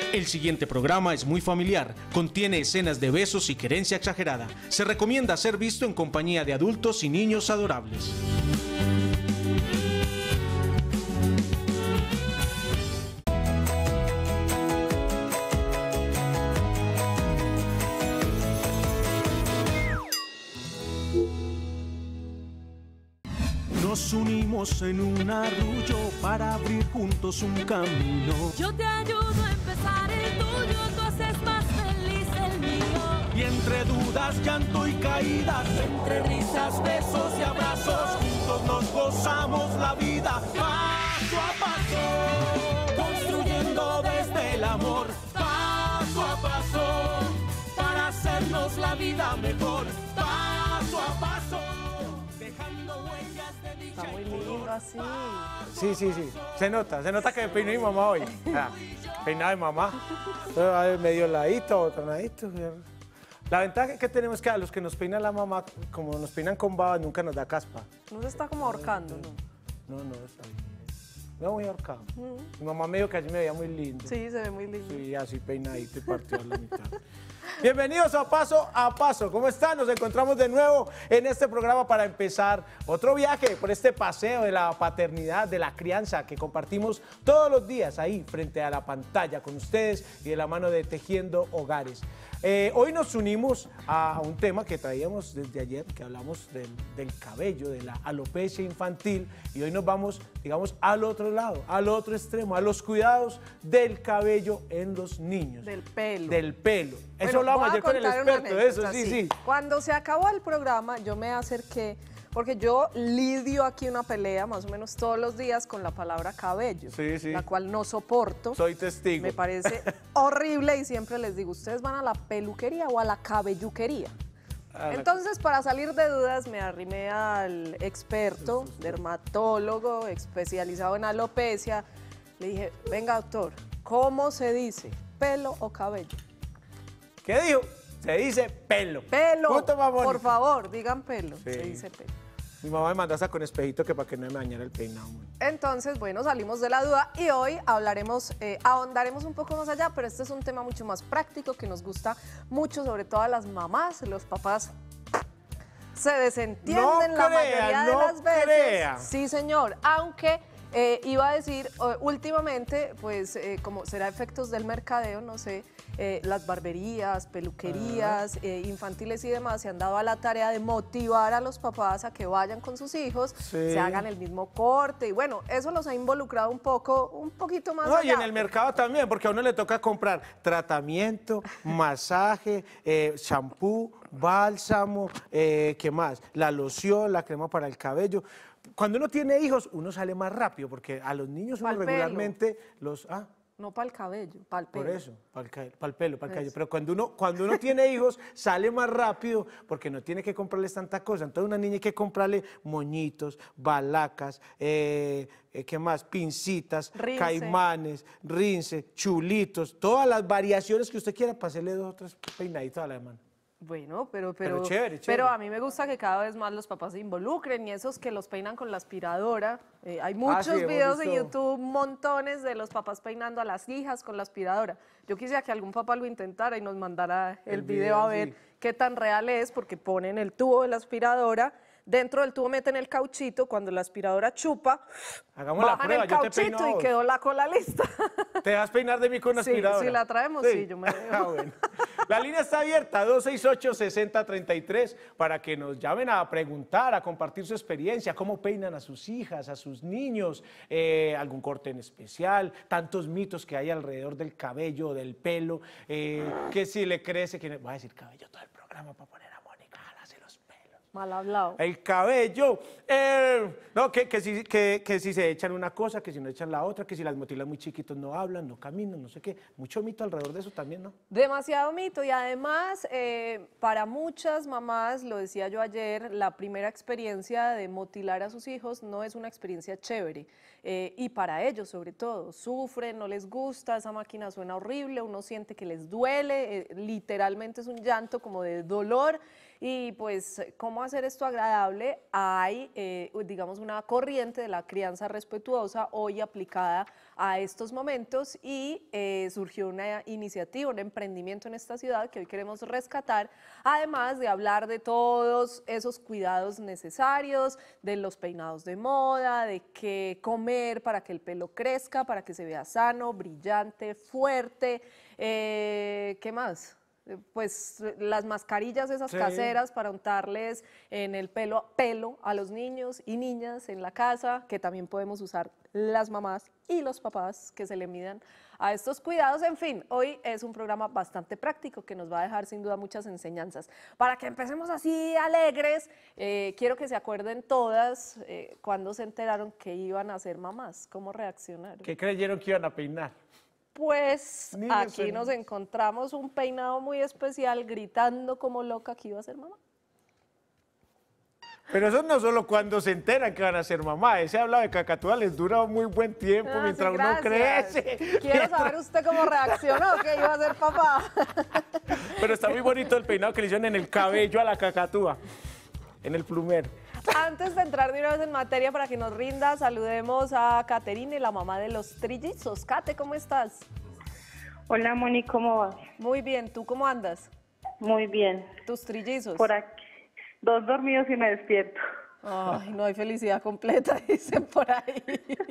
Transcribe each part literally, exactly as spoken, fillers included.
El siguiente programa es muy familiar, contiene escenas de besos y querencia exagerada. Se recomienda ser visto en compañía de adultos y niños adorables. Nos unimos en un arrullo para abrir juntos un camino. Yo te ayudo a empezar el tuyo, tú haces más feliz el mío. Y entre dudas, llanto y caídas, entre risas, besos y abrazos, juntos nos gozamos la vida paso a paso, construyendo desde el amor, paso a paso, para hacernos la vida mejor, paso a paso, dejando huellas de dicha. Está muy lindo así. Sí, sí, sí. Se nota, se nota que me peinó mi mamá hoy. Ah, peinada de mamá. Entonces, medio ladito, otro ladito. La ventaja que tenemos es que a los que nos peina la mamá, como nos peinan con baba, nunca nos da caspa. No se está como ahorcando, ¿no? No, no, está bien. No muy ahorcado. Mm. Mi mamá me dijo que allí me veía muy lindo. Sí, se ve muy lindo. Sí, así peinadito y partió a la mitad. Bienvenidos a Paso a Paso. ¿Cómo están? Nos encontramos de nuevo en este programa para empezar otro viaje por este paseo de la paternidad, de la crianza que compartimos todos los días ahí frente a la pantalla con ustedes y de la mano de Tejiendo Hogares. Eh, hoy nos unimos a un tema que traíamos desde ayer, que hablamos del, del cabello, de la alopecia infantil, y hoy nos vamos, digamos, al otro lado, al otro extremo, a los cuidados del cabello en los niños. Del pelo. Del pelo. Bueno, Eso hablamos voy a ayer con el contar una experto de eso, anécdota, sí, sí. Cuando se acabó el programa, yo me acerqué, porque yo lidio aquí una pelea más o menos todos los días con la palabra cabello, Sí, sí. la cual no soporto. Soy testigo. Me parece horrible y siempre les digo, ¿ustedes van a la peluquería o a la cabelluquería? A la- Entonces, para salir de dudas, me arrimé al experto, dermatólogo, especializado en alopecia. Le dije, venga doctor, ¿cómo se dice? ¿Pelo o cabello? ¿Qué dijo? Se dice pelo. Pelo, Punto, mamón. por favor, digan pelo, Sí. se dice pelo. Mi mamá me mandó hasta con espejito que para que no me dañara el peinado. man. Entonces, bueno, salimos de la duda y hoy hablaremos, eh, ahondaremos un poco más allá, pero este es un tema mucho más práctico que nos gusta mucho, sobre todo a las mamás, los papás se desentienden No la crea, mayoría de no las veces. crea. Sí, señor, aunque eh, iba a decir, eh, últimamente, pues eh, como será efectos del mercadeo, no sé, eh, las barberías, peluquerías, eh, infantiles y demás se han dado a la tarea de motivar a los papás a que vayan con sus hijos, Sí. se hagan el mismo corte y bueno, eso los ha involucrado un poco, un poquito más No, allá. y en el mercado también, porque a uno le toca comprar tratamiento, masaje, eh, shampoo, bálsamo, eh, ¿qué más? La loción, la crema para el cabello. Cuando uno tiene hijos, uno sale más rápido, porque a los niños uno Pa'l pelo. regularmente los... Ah, No para el cabello, para el pelo. por eso, para el, ca- pa'l pelo, para el cabello. Eso. Pero cuando uno, cuando uno tiene hijos, sale más rápido porque no tiene que comprarles tanta cosa. Entonces, a una niña hay que comprarle moñitos, balacas, eh, eh, ¿qué más? Pincitas, Rince. caimanes, rince, chulitos, todas las variaciones que usted quiera para hacerle dos o tres peinaditos a la mano. Bueno, pero, Pero pero, chévere, chévere. pero a mí me gusta que cada vez más los papás se involucren y esos que los peinan con la aspiradora. Eh, hay muchos sí, hemos videos en visto. YouTube, montones de los papás peinando a las hijas con la aspiradora. Yo quisiera que algún papá lo intentara y nos mandara el, El video, video, a ver sí. qué tan real es, porque ponen el tubo de la aspiradora, dentro del tubo meten el cauchito, cuando la aspiradora chupa, Hagamos la bajan prueba, el yo te peino cauchito a y vos. quedó la cola lista. ¿Te vas a peinar de mí con una Sí, aspiradora? si la traemos, sí, yo me dejo. Ah, bueno. La línea está abierta, dos seis ocho, seis cero tres tres, para que nos llamen a preguntar, a compartir su experiencia, cómo peinan a sus hijas, a sus niños, eh, algún corte en especial, tantos mitos que hay alrededor del cabello, del pelo, eh, que si le crece, que... Voy a decir cabello todo el programa para poner a Mónica, jálase los pelos. Mal hablado. El cabello, eh, no, que, que, si, que, que si se echan una cosa, que si no echan la otra, que si las motilas muy chiquitos no hablan, no caminan, no sé qué. Mucho mito alrededor de eso también, ¿no? Demasiado mito y además eh, para muchas mamás, lo decía yo ayer, la primera experiencia de motilar a sus hijos no es una experiencia chévere eh, y para ellos sobre todo, sufren, no les gusta, esa máquina suena horrible, uno siente que les duele, eh, literalmente es un llanto como de dolor Y pues, ¿cómo hacer esto agradable? Hay, eh, digamos, una corriente de la crianza respetuosa hoy aplicada a estos momentos y eh, surgió una iniciativa, un emprendimiento en esta ciudad que hoy queremos rescatar, además de hablar de todos esos cuidados necesarios, de los peinados de moda, de qué comer para que el pelo crezca, para que se vea sano, brillante, fuerte, eh, ¿qué más? Pues las mascarillas esas Sí. caseras para untarles en el pelo, pelo a los niños y niñas en la casa, que también podemos usar las mamás y los papás que se le midan a estos cuidados. En fin, hoy es un programa bastante práctico que nos va a dejar sin duda muchas enseñanzas. Para que empecemos así alegres, eh, quiero que se acuerden todas eh, cuando se enteraron que iban a ser mamás, cómo reaccionaron. ¿Qué creyeron que iban a peinar? Pues Niños aquí felices. nos encontramos un peinado muy especial, gritando como loca que iba a ser mamá. Pero eso no solo cuando se enteran que van a ser mamá. Ese habla de cacatúa les dura muy buen tiempo Ah, mientras sí, uno gracias. crece. Quiero saber usted cómo reaccionó, que iba a ser papá. Pero está muy bonito el peinado que le hicieron en el cabello a la cacatúa, en el plumero. Antes de entrar de una vez en materia para que nos rinda, saludemos a Caterine, la mamá de los trillizos. Cate, ¿cómo estás? Hola Moni, ¿cómo vas? Muy bien, ¿tú cómo andas? Muy bien. Tus trillizos. Por aquí, dos dormidos y me despierto. Ay, no hay felicidad completa, dicen por ahí.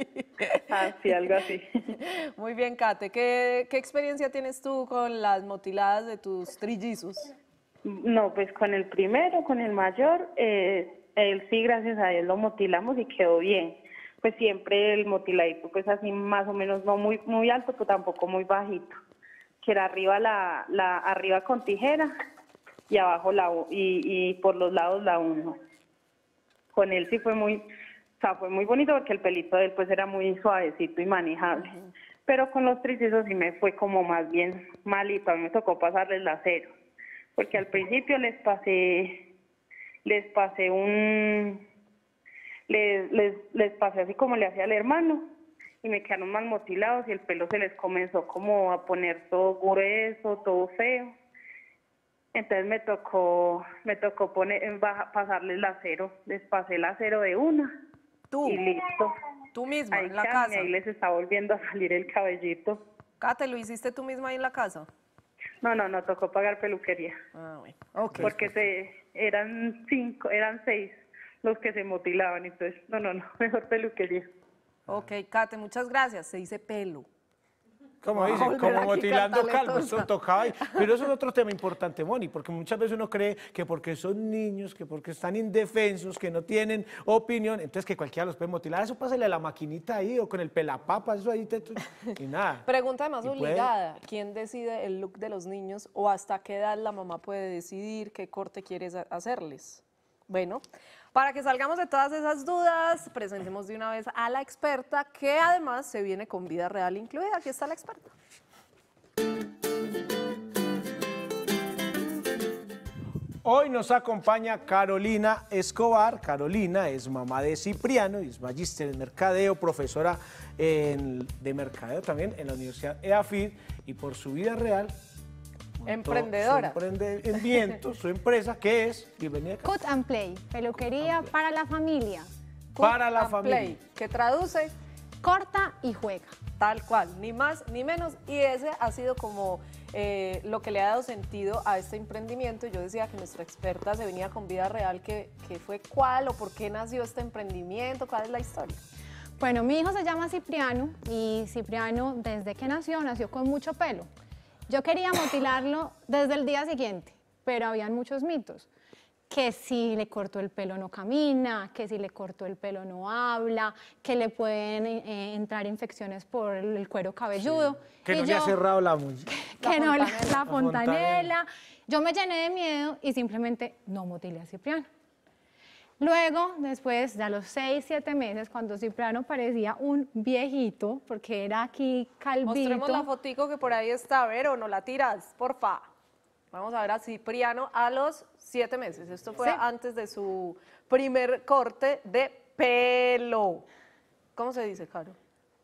Así, algo así. Muy bien, Kate. ¿Qué, qué experiencia tienes tú con las motiladas de tus trillizos? No, pues con el primero, con el mayor, eh, él sí, gracias a Dios lo motilamos y quedó bien. Pues siempre el motiladito, pues así más o menos, no muy muy alto, pero tampoco muy bajito. Que era arriba la, la arriba con tijera y abajo la u- y, y por los lados la uno. Con él sí fue muy, o sea, fue muy bonito porque el pelito de él pues era muy suavecito y manejable. Pero con los trillizos sí me fue como más bien malito, a mí me tocó pasarles la cero. Porque al principio les pasé, les pasé un, les, les, les pasé así como le hacía al hermano y me quedaron mal motilados y el pelo se les comenzó como a poner todo grueso, todo feo. Entonces me tocó, me tocó poner, baja- pasarles la cero, les pasé la cero de una Tú, y listo. tú misma, Ahí, en la Cami, casa. ahí les está volviendo a salir el cabellito. Kate, ¿lo hiciste tú misma ahí en la casa? No, no, no tocó pagar peluquería. Ah, bueno. Ok. Porque se, eran cinco, eran seis los que se motilaban, entonces, no, no, no, mejor peluquería. Ok, Kate, muchas gracias. Se dice pelo. Como Vamos a dicen, volver como aquí motilando calvo, cantaletosa. eso tocaba ahí. Pero eso es otro tema importante, Moni, porque muchas veces uno cree que porque son niños, que porque están indefensos, que no tienen opinión, entonces que cualquiera los puede motilar. Eso pásale a la maquinita ahí o con el pelapapas, eso ahí, te- y nada. Pregunta además Y puede- obligada. ¿Quién decide el look de los niños o hasta qué edad la mamá puede decidir qué corte quieres ha- hacerles? Bueno, para que salgamos de todas esas dudas, presentemos de una vez a la experta, que además se viene con vida real incluida. Aquí está la experta. Hoy nos acompaña Carolina Escobar. Carolina es mamá de Cipriano y es magíster en mercadeo, profesora en- de mercadeo también en la Universidad E A F I D, y por su vida real montó Emprendedora. Su emprendimiento, su empresa, que es, bienvenida, Cut and Play, peluquería para la familia. para la and familia. Play, que traduce Corta y juega. tal cual, ni más ni menos. Y ese ha sido como eh, lo que le ha dado sentido a este emprendimiento. Yo decía que nuestra experta se venía con vida real, que, que fue cuál o por qué nació este emprendimiento, cuál es la historia. Bueno, mi hijo se llama Cipriano y Cipriano desde que nació, nació con mucho pelo. Yo quería motilarlo desde el día siguiente, pero habían muchos mitos. Que si le cortó el pelo no camina, que si le cortó el pelo no habla, que le pueden eh, entrar infecciones por el cuero cabelludo. Que Y no le ha yo- cerrado la muñeca. que La no, la, fontanela. la La fontanela. fontanela. Yo me llené de miedo y simplemente no motilé a Cipriano. Luego, después de a los seis, siete meses, cuando Cipriano parecía un viejito, porque era aquí calvito. Mostremos la fotico que por ahí está, a ver, o no la tiras, porfa. Vamos a ver a Cipriano a los siete meses. Esto fue Sí. antes de su primer corte de pelo. ¿Cómo se dice, Caro?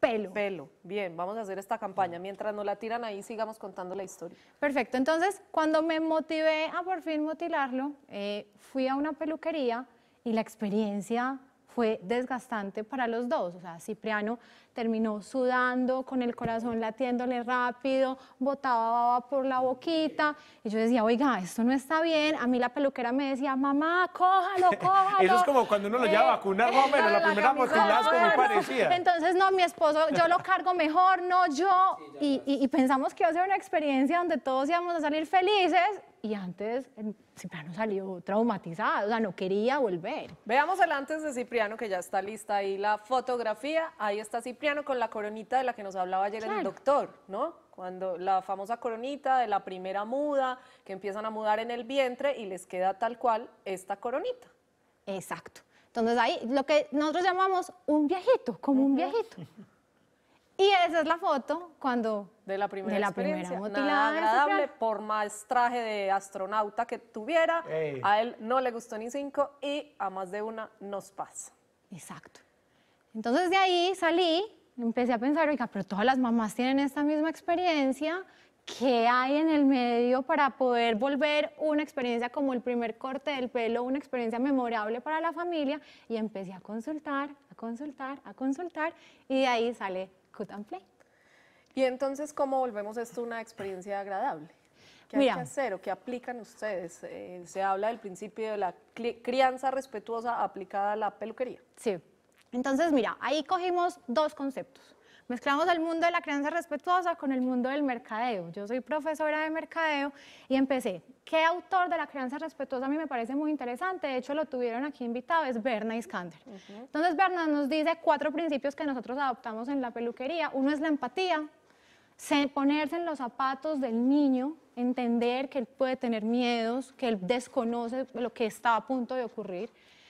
pelo. Pelo. Bien, vamos a hacer esta campaña. Mientras nos la tiran ahí, sigamos contando la historia. Perfecto, entonces cuando me motivé a por fin motilarlo, eh, fui a una peluquería y la experiencia fue desgastante para los dos. O sea, Cipriano terminó sudando, con el corazón latiéndole rápido, botaba baba por la boquita. Y yo decía, oiga, esto no está bien. A mí la peluquera me decía, mamá, cójalo, cójalo. Eso es como cuando uno lo lleva a vacunar, más o menos. La primera motilada es como muy parecida. Entonces, no, mi esposo, yo lo cargo mejor, no yo. Y, y, y pensamos que iba a ser una experiencia donde todos íbamos a salir felices. Y antes, Cipriano salió traumatizado, o sea, no quería volver. Veamos el antes de Cipriano, que ya está lista ahí la fotografía. Ahí está Cipriano con la coronita de la que nos hablaba ayer Claro. el doctor, ¿no? Cuando la famosa coronita de la primera muda, que empiezan a mudar en el vientre y les queda tal cual esta coronita. Exacto. Entonces ahí lo que nosotros llamamos un viejito, como un viejito. Y esa es la foto cuando De la primera de la experiencia. primera Nada motilada de agradable, Cipriano. por más traje de astronauta que tuviera, Ey. a él no le gustó ni cinco y a más de una nos pasa. Exacto. Entonces de ahí salí, empecé a pensar, oiga, pero todas las mamás tienen esta misma experiencia. ¿Qué hay en el medio para poder volver una experiencia como el primer corte del pelo, una experiencia memorable para la familia? Y empecé a consultar, a consultar, a consultar, y de ahí sale Cut and Play. Y entonces, ¿cómo volvemos esto una experiencia agradable? ¿Qué hay Mira. que hacer o qué aplican ustedes? Eh, se habla del principio de la cli- crianza respetuosa aplicada a la peluquería. Sí. Entonces, mira, ahí cogimos dos conceptos. Mezclamos el mundo de la crianza respetuosa con el mundo del mercadeo. Yo soy profesora de mercadeo y empecé. ¿Qué autor de la crianza respetuosa a mí me parece muy interesante? De hecho, lo tuvieron aquí invitado, es Berna Iskander. Entonces, Berna nos dice cuatro principios que nosotros adoptamos en la peluquería. Uno es la empatía, se- ponerse en los zapatos del niño, entender que él puede tener miedos, que él desconoce lo que está a punto de ocurrir.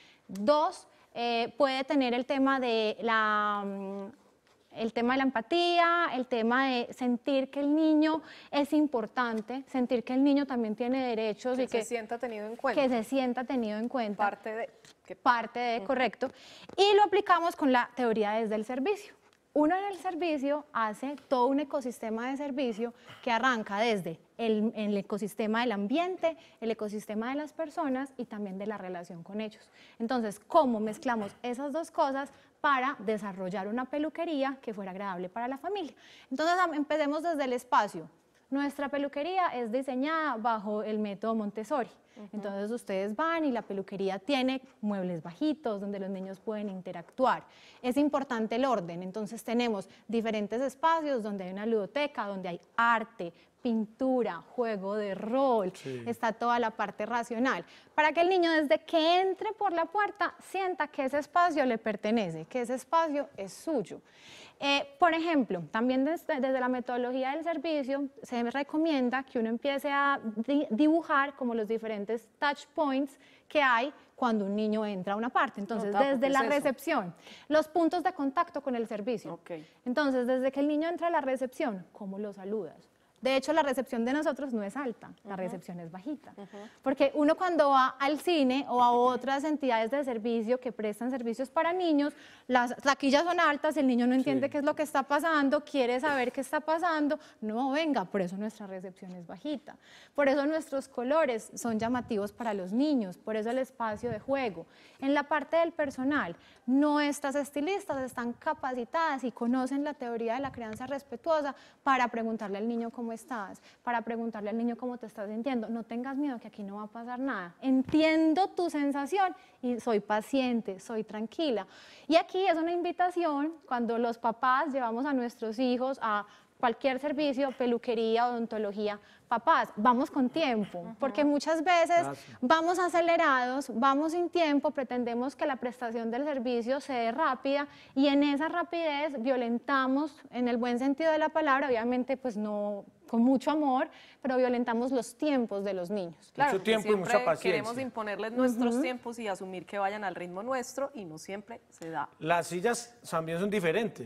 Dos, eh, puede tener el tema de la... mm, el tema de la empatía, el tema de sentir que el niño es importante, sentir que el niño también tiene derechos Que y que se sienta tenido en cuenta. que se sienta tenido en cuenta. Parte de... que- Parte de, correcto. Y lo aplicamos con la teoría desde el servicio. Uno en el servicio hace todo un ecosistema de servicio que arranca desde el, el ecosistema del ambiente, el ecosistema de las personas y también de la relación con ellos. Entonces, ¿cómo mezclamos esas dos cosas para desarrollar una peluquería que fuera agradable para la familia? Entonces, am- empecemos desde el espacio. Nuestra peluquería es diseñada bajo el método Montessori. Entonces ustedes van y la peluquería tiene muebles bajitos donde los niños pueden interactuar. Es importante el orden, entonces tenemos diferentes espacios donde hay una ludoteca, donde hay arte, pintura, juego de rol, está toda la parte racional, para que el niño desde que entre por la puerta sienta que ese espacio le pertenece, que ese espacio es suyo. Eh, por ejemplo, también desde, desde la metodología del servicio se recomienda que uno empiece a di- dibujar como los diferentes touch points que hay cuando un niño entra a una parte. Entonces, No, tapo, desde ¿qué la es eso? recepción, los puntos de contacto con el servicio. Ok. Entonces, desde que el niño entra a la recepción, ¿cómo lo saludas? De hecho, la recepción de nosotros no es alta, la recepción es bajita. Porque uno cuando va al cine o a otras entidades de servicio que prestan servicios para niños, las taquillas son altas, el niño no entiende qué es lo que está pasando, quiere saber qué está pasando. No, venga, por eso nuestra recepción es bajita. Por eso nuestros colores son llamativos para los niños, por eso el espacio de juego. En la parte del personal, nuestras estilistas están capacitadas y conocen la teoría de la crianza respetuosa para preguntarle al niño cómo estás, para preguntarle al niño cómo te estás sintiendo. No tengas miedo que aquí no va a pasar nada. Entiendo tu sensación y soy paciente, soy tranquila. Y aquí es una invitación cuando los papás llevamos a nuestros hijos a cualquier servicio, peluquería, odontología, papás, vamos con tiempo, porque muchas veces Gracias. vamos acelerados, vamos sin tiempo, pretendemos que la prestación del servicio se dé rápida y en esa rapidez violentamos, en el buen sentido de la palabra, obviamente pues no con mucho amor, pero violentamos los tiempos de los niños. Claro, Mucho porque tiempo y siempre mucha paciencia. queremos imponerles nuestros tiempos y asumir que vayan al ritmo nuestro y no siempre se da. Las sillas también son diferentes.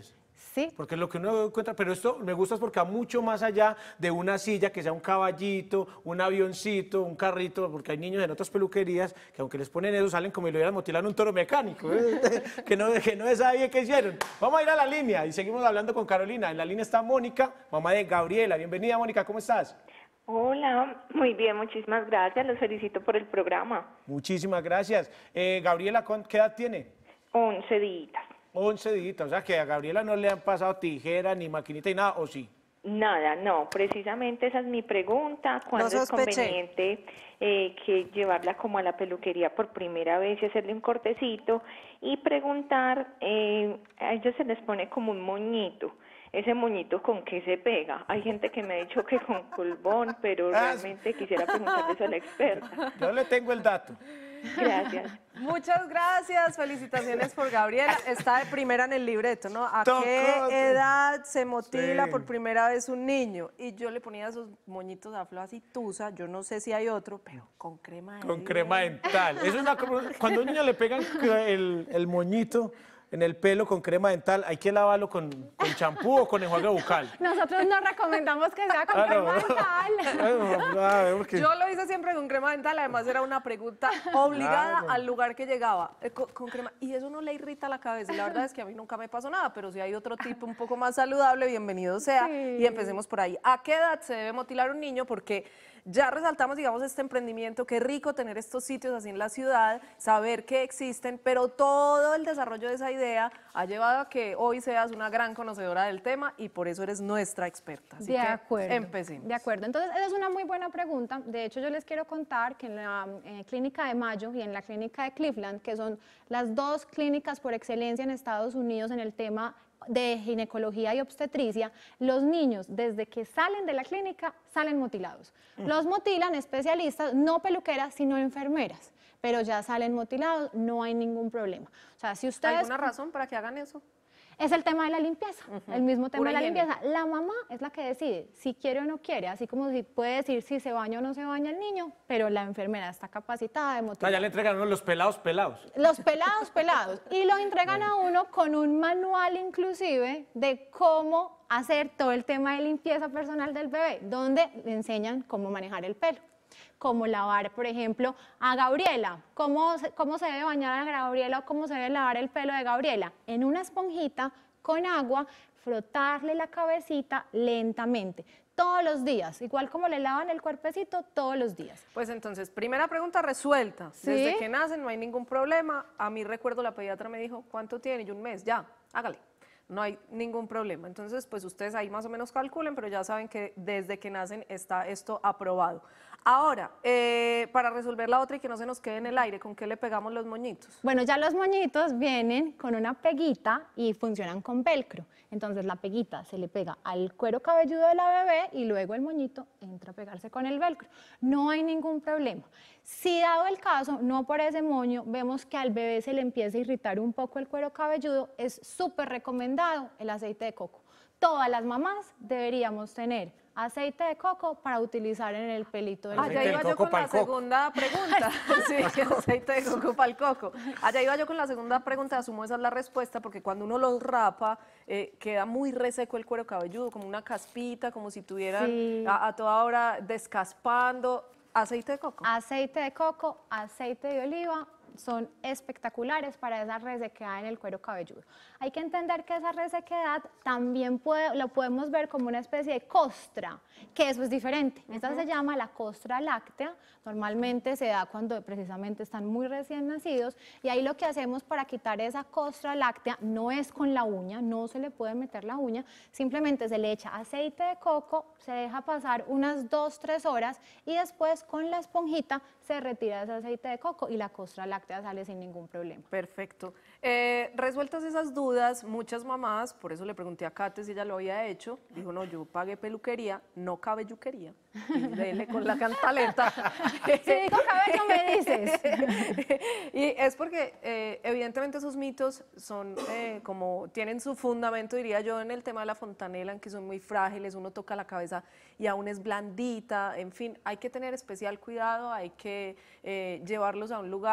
Sí. Porque es lo que uno encuentra, pero esto me gusta porque va mucho más allá de una silla, que sea un caballito, un avioncito, un carrito, porque hay niños en otras peluquerías que aunque les ponen eso salen como si lo hubieran motilado en un toro mecánico, ¿eh? que, no, que no es ahí que hicieron. Vamos a ir a la línea y seguimos hablando con Carolina. En la línea está Mónica, mamá de Gabriela. Bienvenida, Mónica, ¿cómo estás? Hola, muy bien, muchísimas gracias, los felicito por el programa. Muchísimas gracias. Eh, Gabriela, ¿qué edad tiene? once días. once días, o sea que a Gabriela no le han pasado tijera, ni maquinita, ni nada, ¿o sí? Nada, no, precisamente esa es mi pregunta, ¿cuándo No es sospeché. conveniente eh, que llevarla como a la peluquería por primera vez y hacerle un cortecito? Y preguntar, eh, a ellos se les pone como un moñito, ese moñito con qué se pega. Hay gente que me ha dicho que con colbón, pero Ah, realmente quisiera preguntarle eso a la experta. Yo le tengo el dato. Gracias. Muchas gracias, felicitaciones por Gabriela. Está de primera en el libreto, ¿no? ¿A Tocó, qué sí. edad se motila Sí. por primera vez un niño? Y yo le ponía esos moñitos a Flo así tusa, yo no sé si hay otro, pero con crema de Con dientes. crema dental. Es una, cuando a un niño le pegan el, el moñito en el pelo con crema dental, hay que lavarlo con con champú o con enjuague bucal. Nosotros no recomendamos que sea con Ah, crema no. dental. Bueno, a ver, porque- Yo lo hice siempre con crema dental, además era una pregunta obligada Claro. al lugar que llegaba, eh, con, con crema, y eso no le irrita la cabeza, y la verdad es que a mí nunca me pasó nada, pero si hay otro tipo un poco más saludable, bienvenido sea, Sí. y empecemos por ahí. ¿A qué edad se debe motilar un niño? Porque ya resaltamos, digamos, este emprendimiento, qué rico tener estos sitios así en la ciudad, saber que existen, pero todo el desarrollo de esa idea ha llevado a que hoy seas una gran conocedora del tema y por eso eres nuestra experta. Así De que acuerdo. empecemos. De acuerdo. Entonces, esa es una muy buena pregunta. De hecho, yo les quiero contar que en la eh, clínica de Mayo y en la clínica de Cleveland, que son las dos clínicas por excelencia en Estados Unidos en el tema de ginecología y obstetricia, los niños desde que salen de la clínica salen motilados. Los motilan especialistas, no peluqueras, sino enfermeras, pero ya salen motilados, no hay ningún problema. O sea, si ustedes... ¿Alguna razón para que hagan eso? Es el tema de la limpieza, el mismo tema Pura de la higiene. limpieza. La mamá es la que decide si quiere o no quiere, así como si puede decir si se baña o no se baña el niño, pero la enfermera está capacitada de O sea, motivar. ya le entregan a uno los pelados pelados. Los pelados, pelados. Y lo entregan a uno con un manual inclusive de cómo hacer todo el tema de limpieza personal del bebé, donde le enseñan cómo manejar el pelo. Cómo lavar, por ejemplo, a Gabriela, cómo se, cómo se debe bañar a Gabriela o cómo se debe lavar el pelo de Gabriela. En una esponjita con agua, frotarle la cabecita lentamente, todos los días, igual como le lavan el cuerpecito todos los días. Pues entonces, primera pregunta resuelta. Sí. Desde que nacen no hay ningún problema. A mí recuerdo la pediatra me dijo, ¿cuánto tiene? Y un mes, ya, hágale. No hay ningún problema. Entonces, pues ustedes ahí más o menos calculen, pero ya saben que desde que nacen está esto aprobado. Ahora, eh, para resolver la otra y que no se nos quede en el aire, ¿con qué le pegamos los moñitos? Bueno, ya los moñitos vienen con una peguita y funcionan con velcro. Entonces la peguita se le pega al cuero cabelludo de la bebé y luego el moñito entra a pegarse con el velcro. No hay ningún problema. Si dado el caso, no por ese moño, vemos que al bebé se le empieza a irritar un poco el cuero cabelludo, es súper recomendado el aceite de coco. Todas las mamás deberíamos tener aceite de coco para utilizar en el pelito del Allá Aceite de iba yo coco con pa'l la coco. segunda pregunta. Sí, aceite de coco para el coco. Allá iba yo con la segunda pregunta, asumo esa es la respuesta, porque cuando uno los rapa, eh, queda muy reseco el cuero cabelludo, como una caspita, como si tuvieran Sí. a, a toda hora descaspando. Aceite de coco. Aceite de coco, aceite de oliva, son espectaculares para esa resequedad en el cuero cabelludo. Hay que entender que esa resequedad también puede, lo podemos ver como una especie de costra, que eso es diferente. Esta se llama la costra láctea, normalmente se da cuando precisamente están muy recién nacidos, y ahí lo que hacemos para quitar esa costra láctea no es con la uña, no se le puede meter la uña, simplemente se le echa aceite de coco, se deja pasar unas dos, tres horas y después con la esponjita se retira ese aceite de coco y la costra láctea sale sin ningún problema. Perfecto. Eh, resueltas esas dudas, muchas mamás, por eso le pregunté a Kate si ella lo había hecho, dijo, no, yo pagué peluquería, no cabelluquería, y dele con la cantaleta. Si digo cabello me dices. Y es porque eh, evidentemente esos mitos son eh, como, tienen su fundamento, diría yo, en el tema de la fontanela, en que son muy frágiles, uno toca la cabeza y aún es blandita, en fin, hay que tener especial cuidado, hay que eh, llevarlos a un lugar donde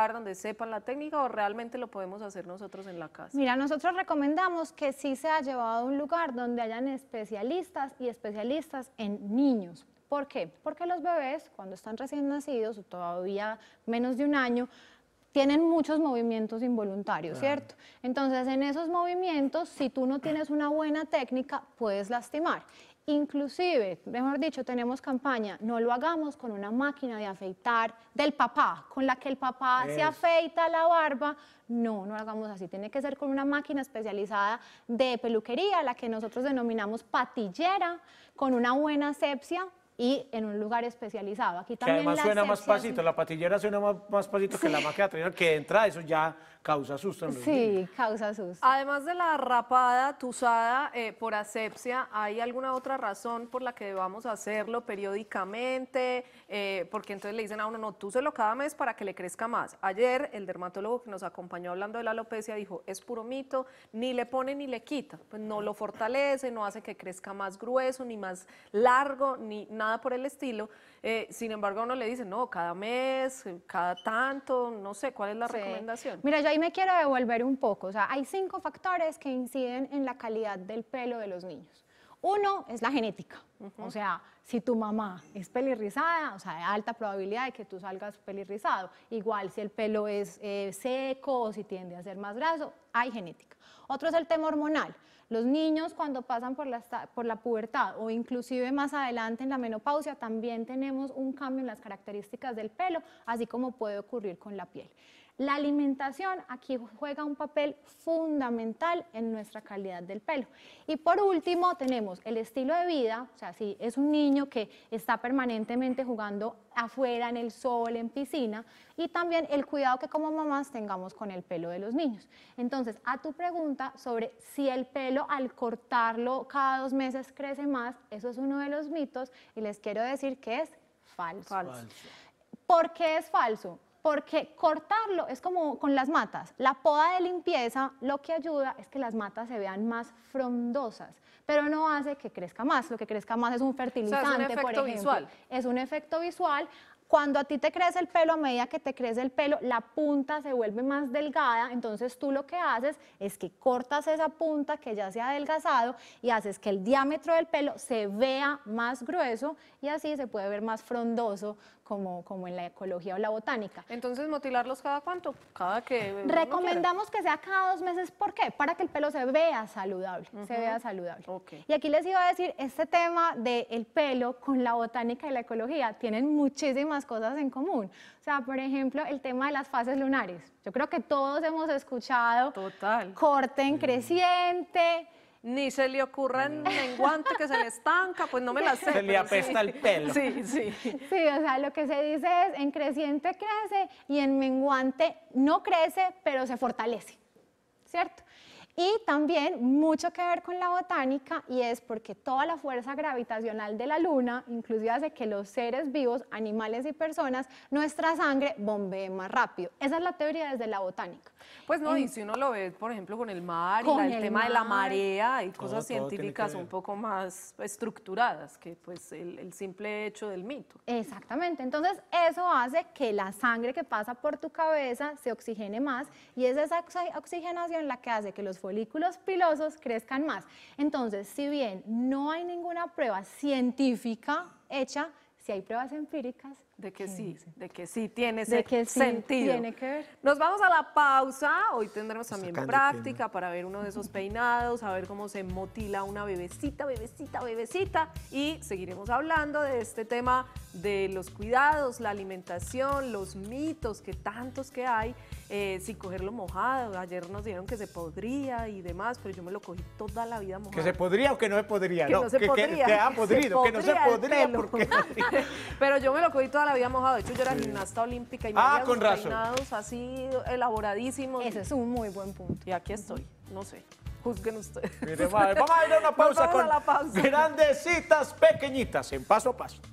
sepan la técnica o realmente lo podemos hacer nosotros en la casa? Mira, nosotros recomendamos que sí sea llevado a un lugar donde hayan especialistas y especialistas en niños. ¿Por qué? Porque los bebés, cuando están recién nacidos o todavía menos de un año, tienen muchos movimientos involuntarios, claro. ¿cierto? Entonces, en esos movimientos, si tú no tienes una buena técnica, puedes lastimar. Inclusive, mejor dicho, tenemos campaña, no lo hagamos con una máquina de afeitar del papá, con la que el papá es. se afeita la barba, no, no lo hagamos así, tiene que ser con una máquina especializada de peluquería, la que nosotros denominamos patillera, con una buena asepsia y en un lugar especializado. Aquí también que además la suena más asepsia pasito, la patillera suena más, más pasito sí. que la máquina tradicional, que de entrada eso ya causa susto en los Sí, niños. causa susto. Además de la rapada tusada eh, por asepsia, ¿hay alguna otra razón por la que debamos hacerlo periódicamente? Eh, porque entonces le dicen a uno, no, túselo cada mes para que le crezca más. Ayer el dermatólogo que nos acompañó hablando de la alopecia dijo, es puro mito, ni le pone ni le quita, pues no lo fortalece, no hace que crezca más grueso, ni más largo, ni nada por el estilo. Eh, sin embargo, a uno le dice, no, cada mes, cada tanto, no sé, ¿cuál es la sí. recomendación? Mira, yo ahí me quiero devolver un poco, o sea, hay cinco factores que inciden en la calidad del pelo de los niños. Uno es la genética, uh-huh. o sea, si tu mamá es pelirrizada, o sea, hay alta probabilidad de que tú salgas pelirrizado. Igual si el pelo es eh, seco o si tiende a ser más graso, hay genética. Otro es el tema hormonal. Los niños cuando pasan por la, por la pubertad o inclusive más adelante en la menopausia también tenemos un cambio en las características del pelo, así como puede ocurrir con la piel. La alimentación aquí juega un papel fundamental en nuestra calidad del pelo. Y por último tenemos el estilo de vida, o sea, si es un niño que está permanentemente jugando afuera, en el sol, en piscina, y también el cuidado que como mamás tengamos con el pelo de los niños. Entonces, a tu pregunta sobre si el pelo al cortarlo cada dos meses crece más, eso es uno de los mitos y les quiero decir que es falso. Falso. ¿Por qué es falso? Porque cortarlo es como con las matas. La poda de limpieza lo que ayuda es que las matas se vean más frondosas, pero no hace que crezca más. Lo que crezca más es un fertilizante, o sea, es un efecto por ejemplo. visual. Es un efecto visual. Cuando a ti te crece el pelo, a medida que te crece el pelo, la punta se vuelve más delgada, entonces tú lo que haces es que cortas esa punta que ya se ha adelgazado y haces que el diámetro del pelo se vea más grueso y así se puede ver más frondoso como, como en la ecología o la botánica. Entonces, ¿motilarlos cada cuánto? Cada que Recomendamos que sea cada dos meses, ¿por qué? Para que el pelo se vea saludable, uh-huh. se vea saludable. Okay. Y aquí les iba a decir, este tema del pelo con la botánica y la ecología tienen muchísimas cosas en común. O sea, por ejemplo, el tema de las fases lunares. Yo creo que todos hemos escuchado Total. corte en creciente. Ni se le ocurra en menguante que se le estanca, pues no me la sé. Se le apesta sí. el pelo. Sí, sí. Sí, o sea, lo que se dice es en creciente crece y en menguante no crece, pero se fortalece, ¿cierto? Y también mucho que ver con la botánica y es porque toda la fuerza gravitacional de la luna inclusive hace que los seres vivos, animales y personas, nuestra sangre bombee más rápido. Esa es la teoría desde la botánica. Pues no, en, y si uno lo ve, por ejemplo, con el mar y con la, el, el tema mar, de la marea, hay todo, cosas todo científicas un poco más estructuradas que pues el, el simple hecho del mito. Exactamente, entonces eso hace que la sangre que pasa por tu cabeza se oxigene más y es esa oxigenación la que hace que los folículos pilosos crezcan más. Entonces, si bien no hay ninguna prueba científica hecha, si hay pruebas empíricas, De que sí, de que sí tiene ese de que sí sentido. tiene que ver. Nos vamos a la pausa. Hoy tendremos también Sacando práctica pena. para ver uno de esos peinados, a ver cómo se motila una bebecita, bebecita, bebecita. Y seguiremos hablando de este tema de los cuidados, la alimentación, los mitos, que tantos que hay, eh, sin cogerlo mojado. Ayer nos dijeron que se podría y demás, pero yo me lo cogí toda la vida mojado. ¿Que se podría o que no se podría? Que no se que, podría. Que, que ha Se podrido, que no se podría el podría pelo. porque... Pero yo me lo cogí toda la vida mojado. De hecho, yo era gimnasta olímpica y me Ah, hacía con unos razón. peinados así elaboradísimos. Ese es un muy buen punto. Y aquí estoy, no sé, juzguen ustedes. Mire, vamos a ver, vamos a ir a una pausa Nos vamos con a la pausa. grandecitas pequeñitas en paso a paso.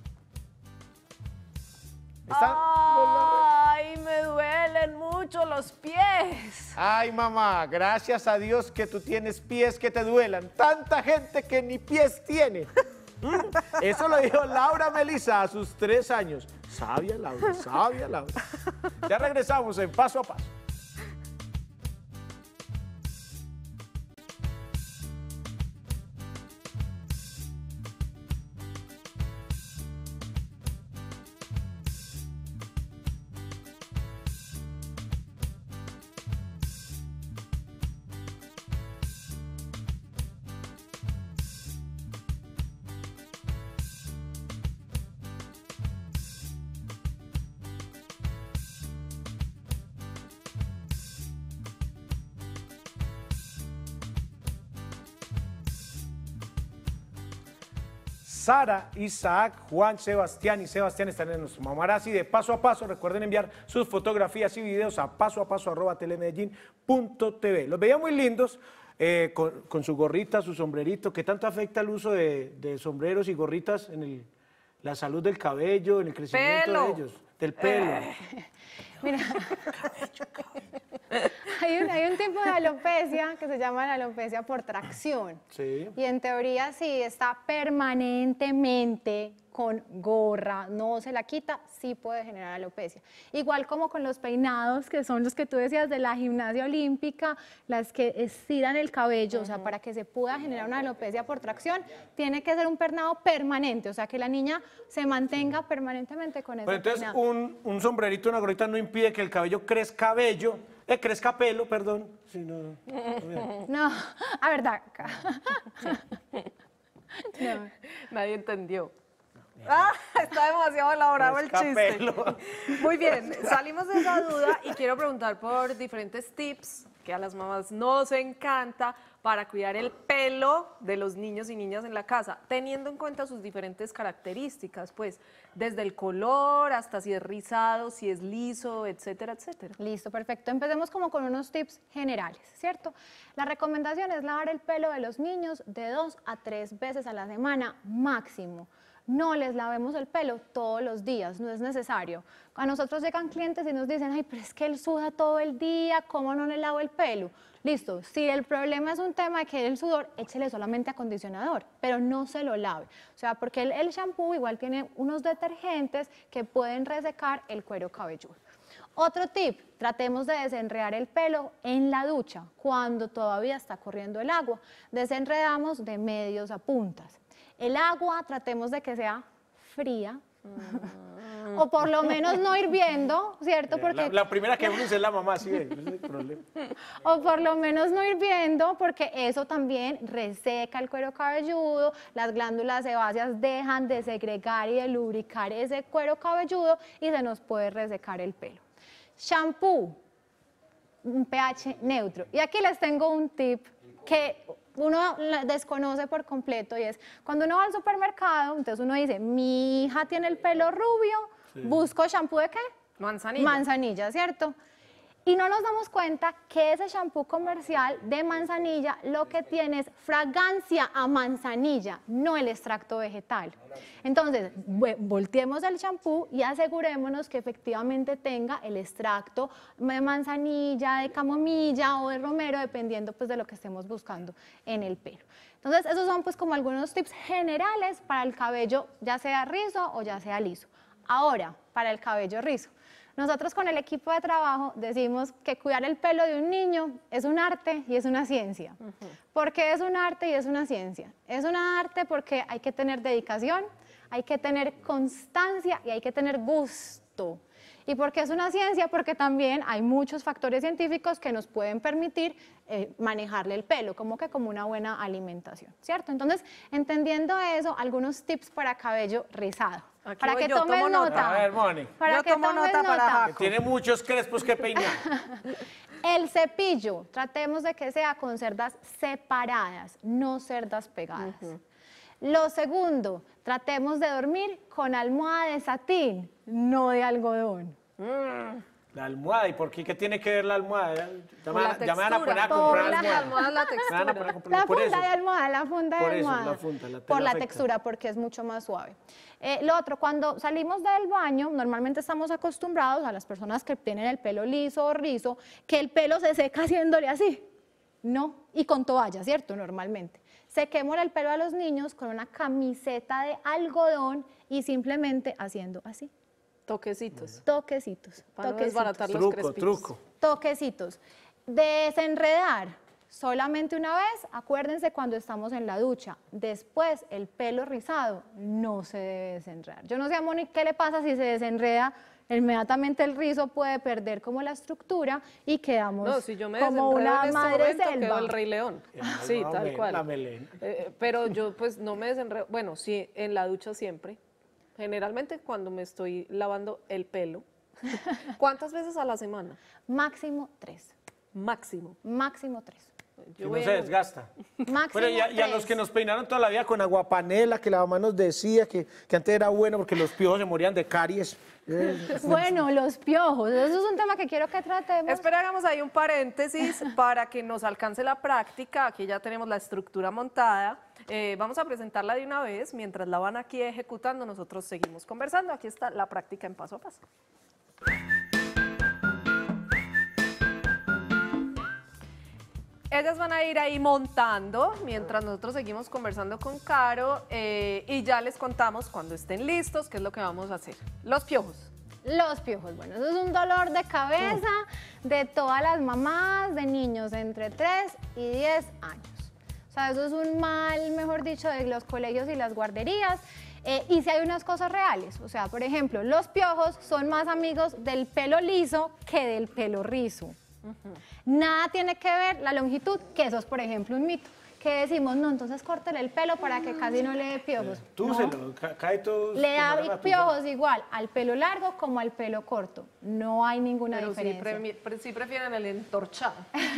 ¿Están? Ay, me duelen mucho los pies. Ay, mamá, gracias a Dios que tú tienes pies que te duelan. Tanta gente que ni pies tiene. Eso lo dijo Laura Melisa a sus tres años. Sabia Laura, sabia Laura. Ya regresamos en Paso a Paso. Sara, Isaac, Juan, Sebastián y Sebastián están en nuestro Mamarazzi de Paso a Paso. Recuerden enviar sus fotografías y videos a paso a paso arroba telemedellín punto tv. Los veía muy lindos, eh, con, con su gorrita, su sombrerito. ¿Qué tanto afecta el uso de, de sombreros y gorritas en el, la salud del cabello, en el crecimiento Pelo. de ellos? Del pelo. Eh, Mira, hay un, hay un tipo de alopecia que se llama la alopecia por tracción. Sí. Y en teoría, si está permanentemente con gorra, no se la quita, sí puede generar alopecia. Igual como con los peinados, que son los que tú decías de la gimnasia olímpica, las que estiran el cabello, uh-huh. O sea, para que se pueda generar una alopecia por tracción, tiene que ser un peinado permanente, o sea, que la niña se mantenga permanentemente con ese Pero entonces, peinado. un, un sombrerito, una gorrita no impide que el cabello crezca bello, eh, crezca pelo, perdón. Sí, no, no, No, a ver, acá. No. Nadie entendió. Ah, está demasiado elaborado el chiste. Pelo. Muy bien, salimos de esa duda y quiero preguntar por diferentes tips que a las mamás nos encanta para cuidar el pelo de los niños y niñas en la casa, teniendo en cuenta sus diferentes características, pues desde el color hasta si es rizado, si es liso, etcétera, etcétera. Listo, perfecto. Empecemos como con unos tips generales, ¿cierto? La recomendación es lavar el pelo de los niños de dos a tres veces a la semana máximo. No les lavemos el pelo todos los días, no es necesario. A nosotros llegan clientes y nos dicen, ay, pero es que él suda todo el día, ¿cómo no le lavo el pelo? Listo, si el problema es un tema de que el sudor, échele solamente acondicionador, pero no se lo lave. O sea, porque el, el shampoo igual tiene unos detergentes que pueden resecar el cuero cabelludo. Otro tip, tratemos de desenredar el pelo en la ducha, cuando todavía está corriendo el agua. Desenredamos de medios a puntas. El agua tratemos de que sea fría, mm. o por lo menos no hirviendo, ¿cierto? Porque La, la primera que uno es la mamá, sí, ese es el problema. O por lo menos no hirviendo, porque eso también reseca el cuero cabelludo, las glándulas sebáceas dejan de segregar y de lubricar ese cuero cabelludo y se nos puede resecar el pelo. Shampoo, un pH neutro. Y aquí les tengo un tip que uno desconoce por completo y es, cuando uno va al supermercado, entonces uno dice, mi hija tiene el pelo rubio, sí. Busco shampoo ¿de qué? Manzanilla. Manzanilla, ¿cierto? Y no nos damos cuenta que ese shampoo comercial de manzanilla lo que tiene es fragancia a manzanilla, no el extracto vegetal. Entonces, volteemos el shampoo y asegurémonos que efectivamente tenga el extracto de manzanilla, de camomilla o de romero, dependiendo pues de lo que estemos buscando en el pelo. Entonces, esos son pues como algunos tips generales para el cabello, ya sea rizo o ya sea liso. Ahora, para el cabello rizo. Nosotros con el equipo de trabajo decimos que cuidar el pelo de un niño es un arte y es una ciencia. Uh-huh. ¿Por qué es un arte y es una ciencia? Es un arte porque hay que tener dedicación, hay que tener constancia y hay que tener gusto. ¿Y por qué es una ciencia? Porque también hay muchos factores científicos que nos pueden permitir eh, manejarle el pelo, como que como una buena alimentación, ¿cierto? Entonces, entendiendo eso, algunos tips para cabello rizado. Aquí para voy que yo, tomes tomo nota. nota. A ver, Moni. Para yo que tomo tomes nota para nota. Jaco. Que tiene muchos crespos que peinar. El cepillo, tratemos de que sea con cerdas separadas, no cerdas pegadas. Uh-huh. Lo segundo, tratemos de dormir con almohada de satín, no de algodón. Mm. La almohada, ¿y por qué? ¿Qué tiene que ver la almohada? Ya, ya, me, la ya me van a poner a textura. comprar Por la almohada. almohada, la textura. Me van a poner a comprar- La por funda eso. de almohada, la funda Por de eso, almohada. la funda, la tela Por la afecta. textura, porque es mucho más suave. Eh, lo otro, cuando salimos del baño, normalmente estamos acostumbrados a las personas que tienen el pelo liso o rizo, que el pelo se seca haciéndole así. No, y con toalla, ¿cierto? Normalmente. Sequémosle el pelo a los niños con una camiseta de algodón y simplemente haciendo así. Toquecitos. Toquecitos. Para no toquecitos. desbaratar los Truco, crespitos. truco. Toquecitos. Desenredar solamente una vez, acuérdense cuando estamos en la ducha. Después, el pelo rizado no se debe desenredar. Yo no sé a Moni qué le pasa si se desenreda, inmediatamente el rizo puede perder como la estructura y quedamos No, si yo me como desenredo una en este madre momento, selva. quedo el Rey León. Sí, La tal mel- cual. la melena. Eh, pero yo pues no me desenredo, bueno, sí, en la ducha siempre. Generalmente cuando me estoy lavando el pelo. ¿Cuántas veces a la semana? Máximo tres. Máximo. Máximo tres. Que Yo no voy se en- desgasta. Máximo Bueno, y a, y a los tres. que nos peinaron toda la vida con aguapanela, que la mamá nos decía que, que antes era bueno porque los piojos se morían de caries. Eh, Bueno, los piojos, eso es un tema que quiero que tratemos. Espera, hagamos ahí un paréntesis para que nos alcance la práctica. Aquí ya tenemos la estructura montada. Eh, vamos a presentarla de una vez. Mientras la van aquí ejecutando, nosotros seguimos conversando. Aquí está la práctica en paso a paso. Ellas van a ir ahí montando mientras nosotros seguimos conversando con Caro eh, y ya les contamos cuando estén listos qué es lo que vamos a hacer. Los piojos. Los piojos, bueno, eso es un dolor de cabeza de todas las mamás de niños entre tres y diez años. O sea, eso es un mal, mejor dicho, de los colegios y las guarderías. Eh, y si hay unas cosas reales, o sea, por ejemplo, los piojos son más amigos del pelo liso que del pelo rizo. Nada tiene que ver la longitud, que eso es, por ejemplo, un mito. Que decimos, no, entonces córtele el pelo para que casi no le dé piojos. Tú No. se lo ca- cae todo. Le como da era piojos igual al pelo largo como al pelo corto. No hay ninguna Pero sí, diferencia. premi- pre- sí prefieren el entorchado.